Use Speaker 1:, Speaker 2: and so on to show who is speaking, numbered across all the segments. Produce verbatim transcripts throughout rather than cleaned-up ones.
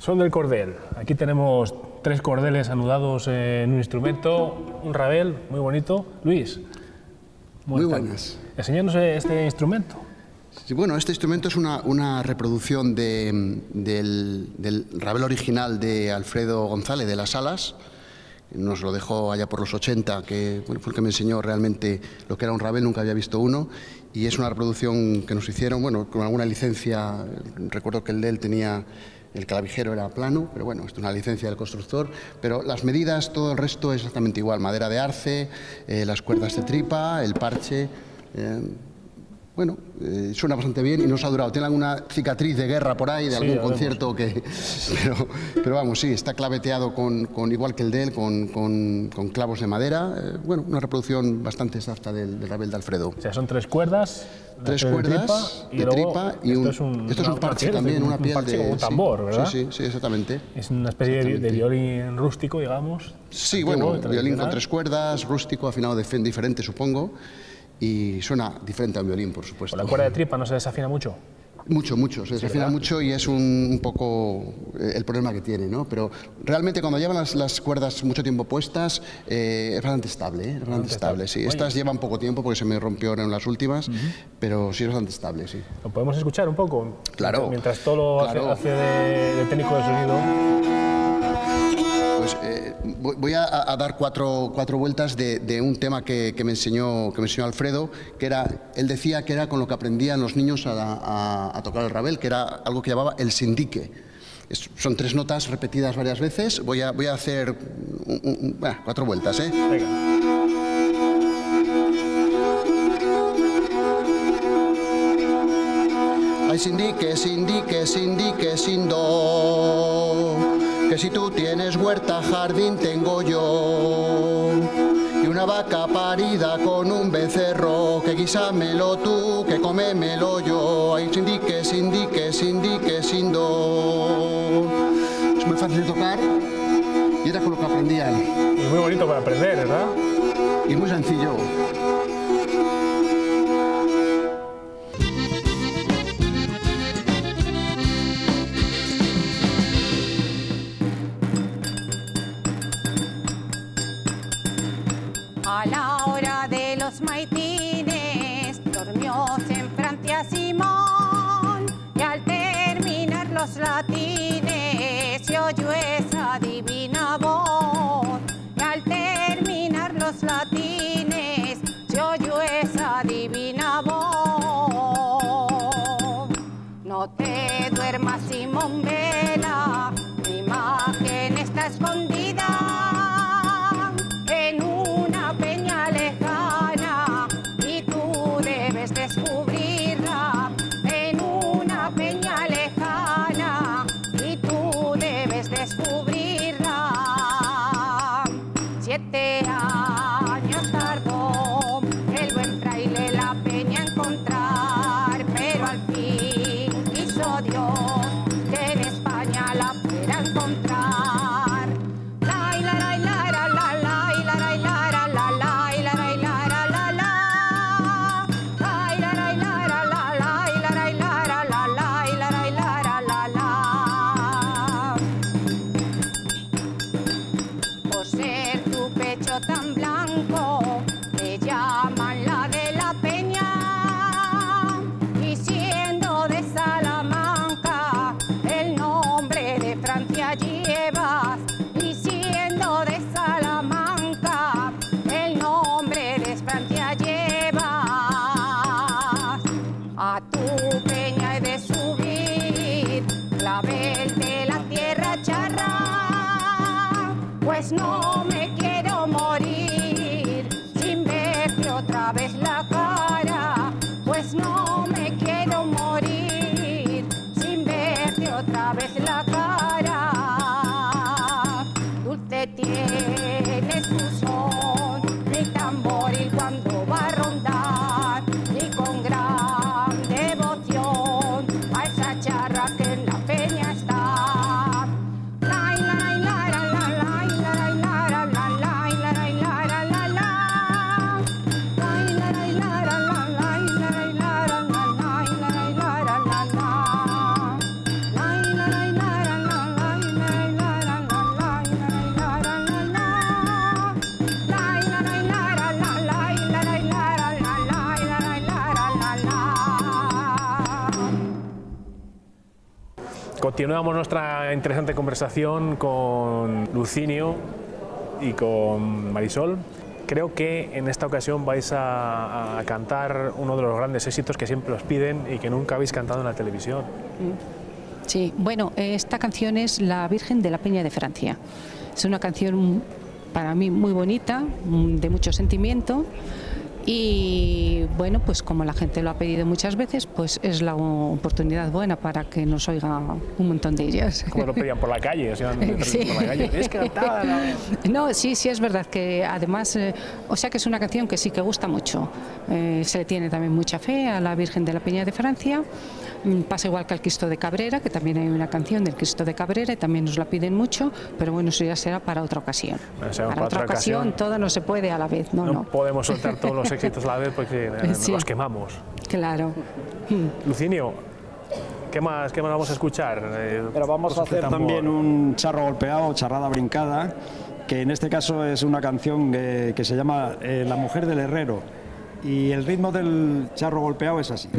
Speaker 1: Son del cordel. Aquí tenemos tres cordeles anudados en un instrumento, un rabel muy bonito. Luis.
Speaker 2: Muy buenas.
Speaker 1: Enséñanos este instrumento.
Speaker 2: Sí, bueno, este instrumento es una, una reproducción de, del, del rabel original de Alfredo González de Las Alas. Nos lo dejó allá por los ochenta, que bueno, fue el que me enseñó realmente lo que era un rabel, nunca había visto uno. Y es una reproducción que nos hicieron, bueno, con alguna licencia. Recuerdo que el de él tenía, el clavijero era plano, pero bueno, esto es una licencia del constructor. Pero las medidas, todo el resto es exactamente igual. Madera de arce, eh, las cuerdas de tripa, el parche. Eh, Bueno, eh, suena bastante bien y nos ha durado. Tiene alguna cicatriz de guerra por ahí, de
Speaker 1: sí,
Speaker 2: algún concierto que... Pero, pero vamos, sí, está claveteado con, con igual que el de él, con, con, con clavos de madera. Eh, bueno, una reproducción bastante exacta del, del rabel de Alfredo.
Speaker 1: O sea, son tres cuerdas.
Speaker 2: Tres cuerdas de tripa y, y un, esto es un, esto es un parche también, una piel
Speaker 1: un parche
Speaker 2: de...
Speaker 1: como un tambor,
Speaker 2: sí,
Speaker 1: ¿verdad?
Speaker 2: Sí, sí, sí, exactamente.
Speaker 1: Es una especie de, de violín rústico, digamos.
Speaker 2: Sí, bueno, violín con tres cuerdas, rústico, afinado de diferente, supongo. Y suena diferente a un violín, por supuesto.
Speaker 1: ¿La cuerda de tripa no se desafina mucho?
Speaker 2: Mucho, mucho, se desafina sí, mucho y es un, un poco el problema que tiene, ¿no? Pero realmente cuando llevan las, las cuerdas mucho tiempo puestas, eh, es bastante estable, ¿eh? Es bastante estable, sí. Oye. Estas llevan poco tiempo porque se me rompieron en las últimas, uh-huh. pero sí es bastante estable, sí.
Speaker 1: ¿Lo podemos escuchar un poco?
Speaker 2: Claro.
Speaker 1: Mientras todo lo
Speaker 2: claro.
Speaker 1: hace, hace de, de técnico de sonido.
Speaker 2: Pues eh, voy a, a dar cuatro, cuatro vueltas de, de un tema que, que, me enseñó, que me enseñó Alfredo, que era, él decía que era con lo que aprendían los niños a, a, a tocar el rabel, que era algo que llamaba el sindique. Es, son tres notas repetidas varias veces. Voy a, voy a hacer un, un, un, bueno, cuatro vueltas, ¿eh?
Speaker 1: Venga.
Speaker 2: Ay, sindique, sindique, sindique, sin do. Que si tú tienes huerta, jardín tengo yo. Y una vaca parida con un becerro, que guísamelo tú, que comémelo yo. Ay, sindique, sindique, sindique, sin do. Es muy fácil de tocar y era con lo que aprendían.
Speaker 1: Y muy bonito para aprender, ¿verdad?
Speaker 2: Y muy sencillo.
Speaker 3: A la hora de los maitines durmió en Francia Simón, y al terminar los latines se oyó esa divina voz. Y al terminar los latines se oyó esa divina voz. No te duermas, Simón Vela, mi imagen está escondida en una peña lejana y tú debes descubrirla. En una peña lejana y tú debes descubrirla. Siete años tardó el buen fraile la peña encontrar, pero al fin quiso Dios que en España la pudiera encontrar. Tan blanco, te llaman la de la peña, y siendo de Salamanca, el nombre de Francia llevas, y siendo de Salamanca, el nombre de Francia llevas. A tu peña he de subir, clavel de la tierra charra, pues no me quiero morir sin verte otra vez la cara, pues no me quiero morir sin verte otra vez la cara. Dulce tienes tu son, mi tamboril cuando va a rondar, y con gran devoción
Speaker 1: Continuamos nuestra interesante conversación con Lucinio y con Marisol. Creo que en esta ocasión vais a, a cantar uno de los grandes éxitos que siempre os piden y que nunca habéis cantado en la televisión.
Speaker 4: Sí, bueno, esta canción es La Virgen de la Peña de Francia. Es una canción para mí muy bonita, de mucho sentimiento. Y bueno, pues como la gente lo ha pedido muchas veces, pues es la oportunidad buena para que nos oiga un montón de ellas.
Speaker 1: Como lo pedían por la calle, o sea,
Speaker 4: sí.
Speaker 1: por la calle. Es que cantaba la...
Speaker 4: No, sí, sí es verdad que además, eh, o sea que es una canción que sí que gusta mucho. Eh, se le tiene también mucha fe a la Virgen de la Peña de Francia. Pasa igual que al Cristo de Cabrera, que también hay una canción del Cristo de Cabrera y también nos la piden mucho, pero bueno, eso ya será para otra ocasión.
Speaker 1: Bueno, para,
Speaker 4: para otra, otra ocasión, ocasión todo no se puede a la vez, no,
Speaker 1: no.
Speaker 4: No
Speaker 1: podemos soltar todos los éxitos a la vez porque sí. Los quemamos.
Speaker 4: Claro.
Speaker 1: Lucinio, ¿qué más, qué más vamos a escuchar? Eh,
Speaker 5: Pero vamos a hacer también un charro golpeado, charrada brincada, que en este caso es una canción que, que se llama eh, La Mujer del Herrero, y el ritmo del charro golpeado es así.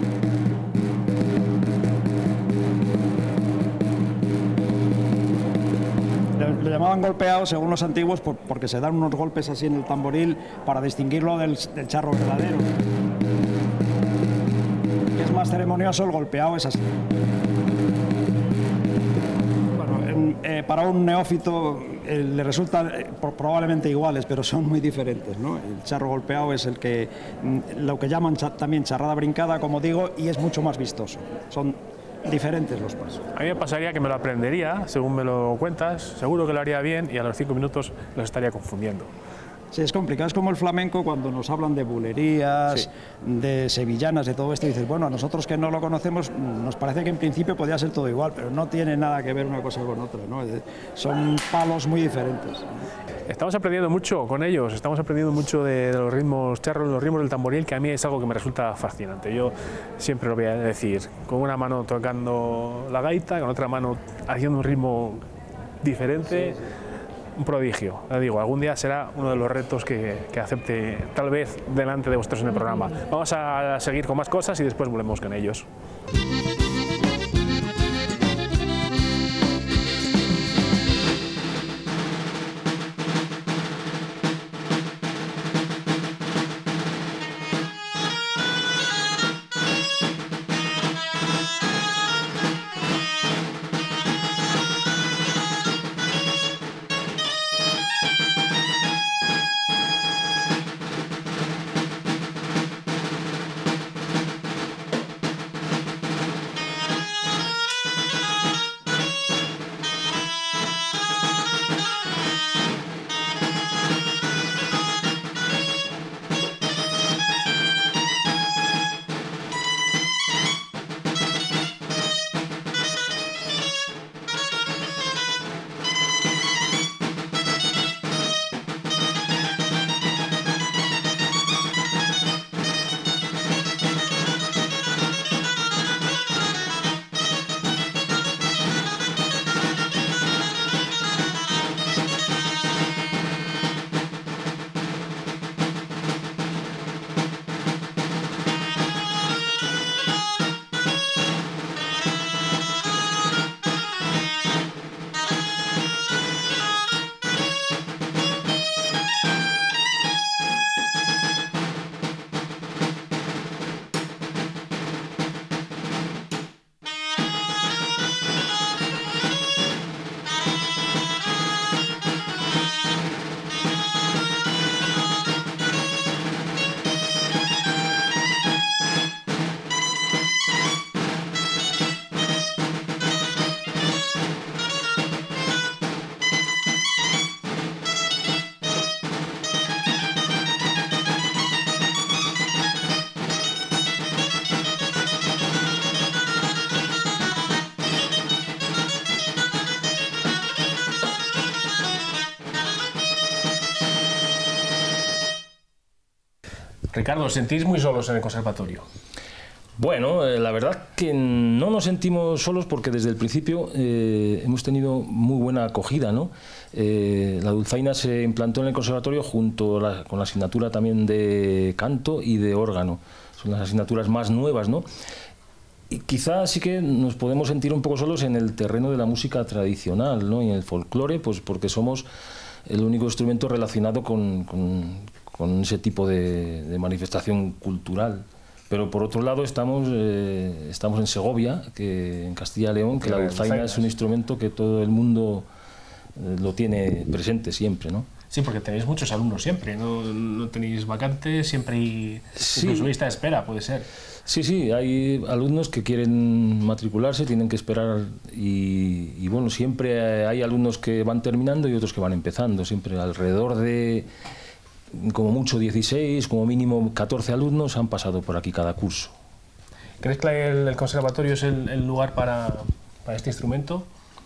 Speaker 5: Le llamaban golpeado según los antiguos por, porque se dan unos golpes así en el tamboril para distinguirlo del, del charro verdadero. Que es más ceremonioso, el golpeado es así. Bueno, en, eh, para un neófito eh, le resultan eh, probablemente iguales, pero son muy diferentes, ¿no? El charro golpeado es el que, lo que llaman cha, también charrada brincada, como digo, y es mucho más vistoso. Son diferentes los pasos.
Speaker 1: A mí me pasaría que me lo aprendería, según me lo cuentas, seguro que lo haría bien y a los cinco minutos los estaría confundiendo.
Speaker 5: Sí, es complicado, es como el flamenco cuando nos hablan de bulerías, sí. de sevillanas, de todo esto, y dices, bueno, a nosotros que no lo conocemos nos parece que en principio podría ser todo igual, pero no tiene nada que ver una cosa con otra, ¿no? Son palos muy diferentes.
Speaker 1: Estamos aprendiendo mucho con ellos, estamos aprendiendo mucho de, de los ritmos charros, los ritmos del tamboril, que a mí es algo que me resulta fascinante. Yo siempre lo voy a decir, con una mano tocando la gaita, con otra mano haciendo un ritmo diferente, sí, sí. Un prodigio. Le digo, algún día será uno de los retos que, que acepte, tal vez, delante de vosotros en el programa. Vamos a seguir con más cosas y después volvemos con ellos. Ricardo, ¿os sentís muy solos en el conservatorio?
Speaker 6: Bueno, eh, la verdad que no nos sentimos solos porque desde el principio eh, hemos tenido muy buena acogida, ¿no? Eh, la dulzaina se implantó en el conservatorio junto a la, con la asignatura también de canto y de órgano. Son las asignaturas más nuevas, ¿no? y quizás sí que nos podemos sentir un poco solos en el terreno de la música tradicional, ¿no? Y en el folclore, pues porque somos el único instrumento relacionado con, con, con ese tipo de, de manifestación cultural. Pero por otro lado estamos, eh, estamos en Segovia, que, en Castilla y León, que la dulzaina es un instrumento que todo el mundo eh, lo tiene presente siempre, ¿no?
Speaker 1: Sí, porque tenéis muchos alumnos siempre, no, no tenéis vacantes, siempre hay
Speaker 6: Sí.
Speaker 1: incluso lista de espera, puede ser.
Speaker 6: Sí, sí, hay alumnos que quieren matricularse, tienen que esperar y, y bueno, siempre hay alumnos que van terminando y otros que van empezando, siempre alrededor de como mucho dieciséis, como mínimo catorce alumnos han pasado por aquí cada curso.
Speaker 1: ¿Crees que el, el conservatorio es el, el lugar para, para este instrumento?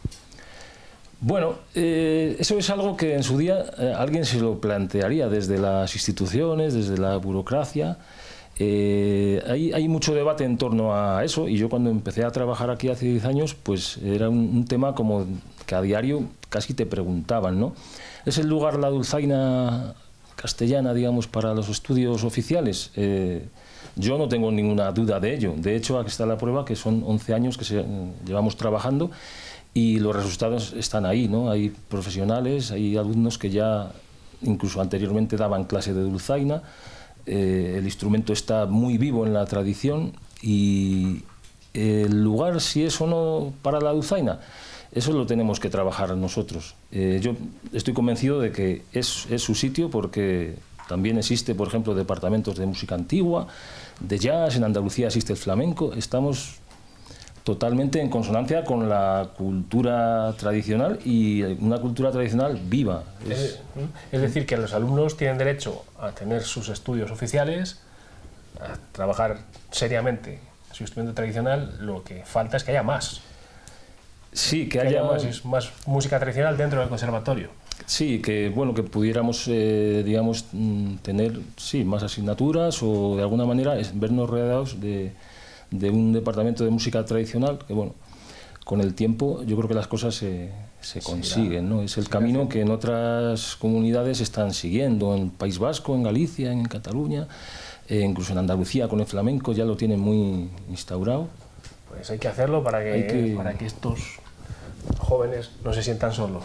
Speaker 6: Bueno, eh, eso es algo que en su día eh, alguien se lo plantearía desde las instituciones, desde la burocracia. Eh, hay, hay mucho debate en torno a eso y yo cuando empecé a trabajar aquí hace diez años, pues era un, un tema como que a diario casi te preguntaban, ¿no? ¿Es el lugar la dulzaina castellana, digamos, para los estudios oficiales? Eh, yo no tengo ninguna duda de ello. De hecho, aquí está la prueba, que son once años que se, llevamos trabajando y los resultados están ahí, ¿no? Hay profesionales, hay alumnos que ya incluso anteriormente daban clase de dulzaina. Eh, el instrumento está muy vivo en la tradición y el lugar, si es o no para la dulzaina, eso lo tenemos que trabajar nosotros. Eh, yo estoy convencido de que es, es su sitio porque también existe, por ejemplo, departamentos de música antigua, de jazz, en Andalucía existe el flamenco. Estamos totalmente en consonancia con la cultura tradicional y una cultura tradicional viva.
Speaker 1: Es, es decir, que los alumnos tienen derecho a tener sus estudios oficiales, a trabajar seriamente su instrumento tradicional, lo que falta es que haya más.
Speaker 6: Sí, que,
Speaker 1: que
Speaker 6: haya,
Speaker 1: haya más, más música tradicional dentro del conservatorio.
Speaker 6: Sí, que bueno, que pudiéramos, eh, digamos, tener sí, más asignaturas o de alguna manera es, vernos rodeados de, de un departamento de música tradicional que, bueno, con el tiempo yo creo que las cosas se, se consiguen, ¿no? Es el camino que en otras comunidades están siguiendo, en País Vasco, en Galicia, en Cataluña, eh, incluso en Andalucía con el flamenco ya lo tienen muy instaurado.
Speaker 1: Pues hay que hacerlo para que,
Speaker 6: que...
Speaker 1: para que estos jóvenes no se sientan solos.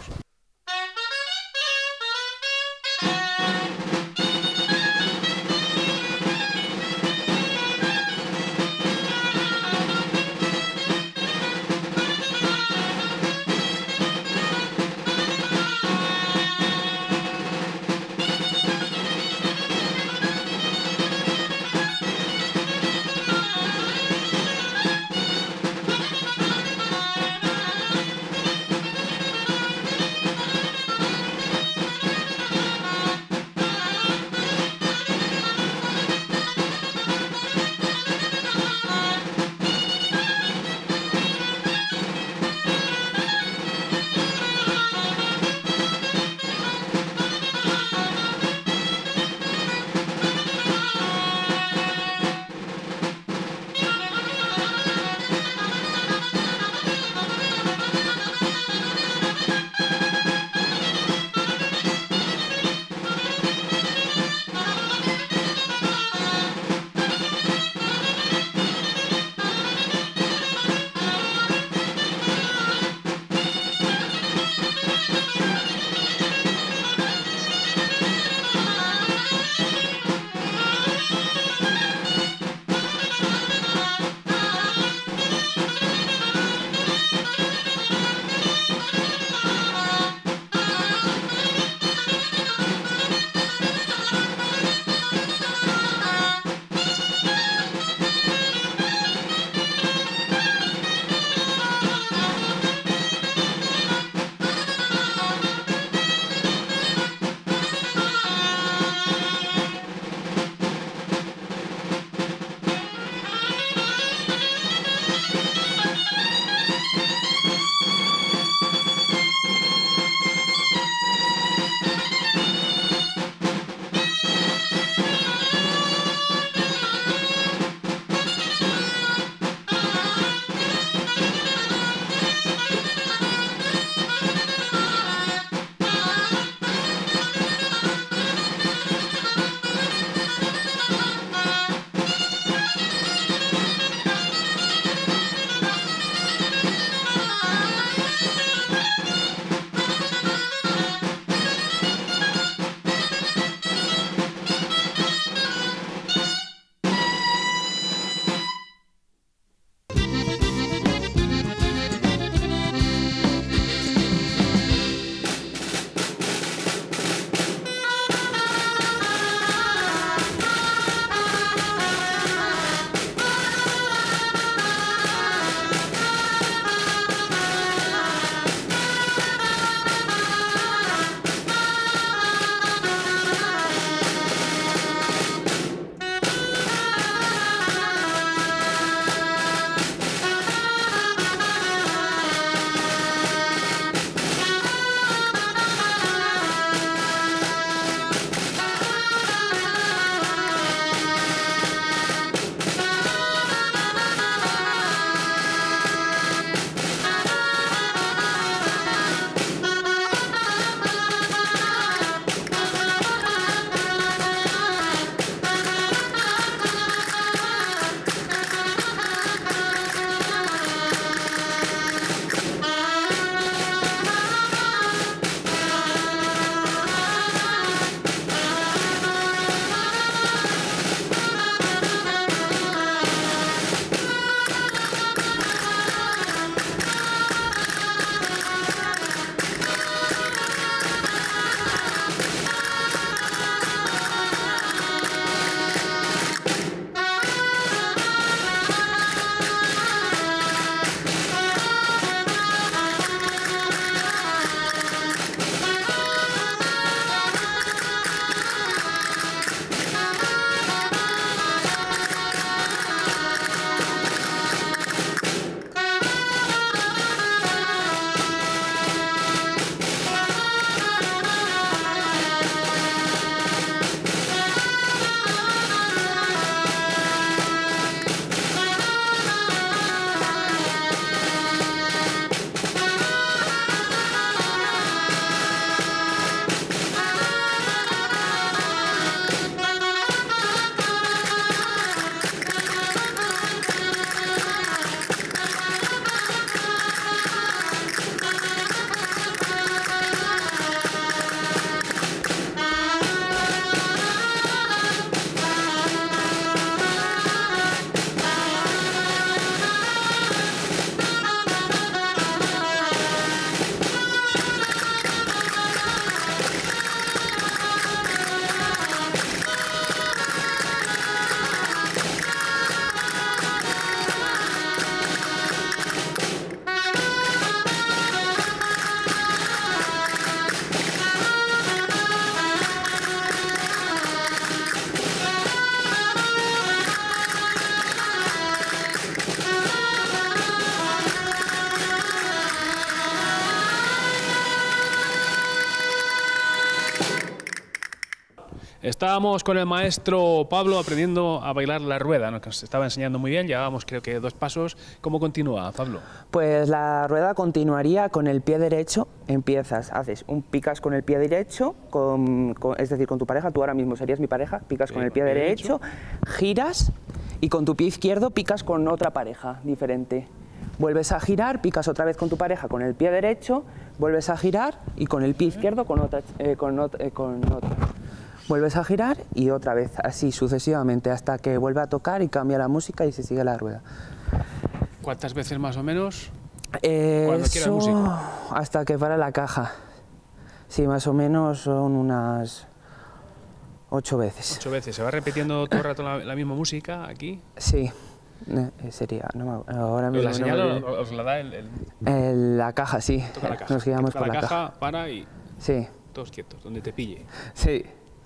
Speaker 1: Estábamos con el maestro Pablo aprendiendo a bailar la rueda, ¿no? Que nos estaba enseñando muy bien, llevábamos creo que dos pasos. ¿Cómo continúa, Pablo?
Speaker 7: Pues la rueda continuaría con el pie derecho, empiezas, haces un picas con el pie derecho, con, con, es decir, con tu pareja, tú ahora mismo serías mi pareja, picas con el pie derecho, giras y con tu pie izquierdo picas con otra pareja diferente. Vuelves a girar, picas otra vez con tu pareja con el pie derecho, vuelves a girar y con el pie izquierdo con otra. Eh, con, ot eh, con otra. Vuelves a girar y otra vez, así sucesivamente, hasta que vuelve a tocar y cambia la música y se sigue la rueda.
Speaker 1: ¿Cuántas veces más o menos?
Speaker 7: Eh,
Speaker 1: Cuando quiera el
Speaker 7: eso,
Speaker 1: músico.
Speaker 7: hasta que para la caja. Sí, más o menos son unas ocho veces.
Speaker 1: Ocho veces. ¿Se va repitiendo todo el rato la, la misma música aquí?
Speaker 7: Sí, eh, sería, no me, ahora mismo
Speaker 1: ¿La
Speaker 7: no
Speaker 1: señal
Speaker 7: me-
Speaker 1: os la da el, el-
Speaker 7: El- la caja, sí,
Speaker 1: toca la caja?
Speaker 7: nos guiamos
Speaker 1: Toca
Speaker 7: por
Speaker 1: la
Speaker 7: la
Speaker 1: caja,
Speaker 7: caja.
Speaker 1: para y
Speaker 7: Sí,
Speaker 1: todos quietos, donde te pille.
Speaker 7: sí.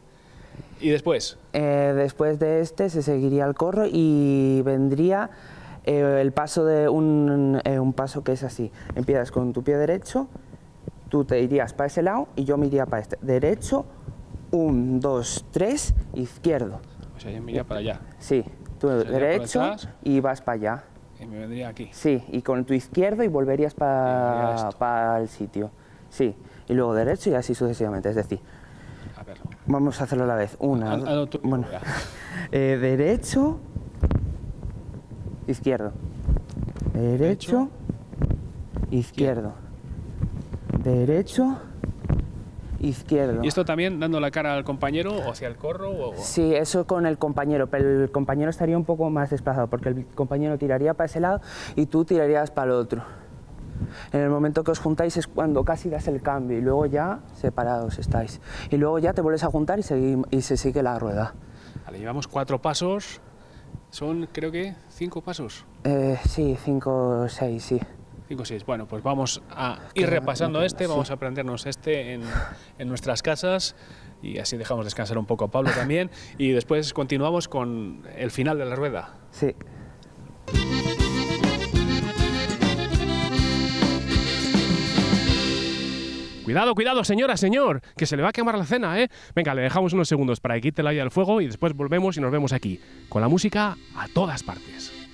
Speaker 1: Y después,
Speaker 7: Eh, después de este se seguiría el corro y vendría eh, el paso de un, eh, un paso que es así. Empiezas con tu pie derecho, tú te irías para ese lado y yo me iría para este. Derecho, un, dos, tres, izquierdo.
Speaker 1: o sea, yo me iría para allá
Speaker 7: Sí, tú
Speaker 1: Sería por
Speaker 7: derecho
Speaker 1: detrás.
Speaker 7: y vas para allá.
Speaker 1: y me vendría aquí.
Speaker 7: Sí, y con tu izquierdo y volverías
Speaker 1: Y haría
Speaker 7: para
Speaker 1: esto.
Speaker 7: el sitio. Sí, y luego derecho y así sucesivamente. Es decir,
Speaker 1: A ver.
Speaker 7: vamos a hacerlo a la vez. Una,
Speaker 1: Ah, ah, no, tú-
Speaker 7: bueno,
Speaker 1: ya.
Speaker 7: eh, derecho, izquierdo. Derecho, izquierdo. Derecho, izquierdo.
Speaker 1: ¿Y esto también dando la cara al compañero o hacia el corro? O...
Speaker 7: Sí, eso con el compañero, pero el compañero estaría un poco más desplazado porque el compañero tiraría para ese lado y tú tirarías para el otro. En el momento que os juntáis es cuando casi das el cambio y luego ya separados estáis. Y luego ya te vuelves a juntar y, segui- y se sigue la rueda.
Speaker 1: Vale, llevamos cuatro pasos. Son, creo que, cinco pasos.
Speaker 7: Eh, sí, cinco, seis, sí.
Speaker 1: Cinco o seis. Bueno, pues vamos a ir repasando este, vamos a aprendernos este en, en nuestras casas y así dejamos descansar un poco a Pablo también y después continuamos con el final de la rueda.
Speaker 7: Sí.
Speaker 1: Cuidado, cuidado, señora, señor, que se le va a quemar la cena, ¿eh? Venga, le dejamos unos segundos para que quite la olla al fuego y después volvemos y nos vemos aquí, con la música a todas partes.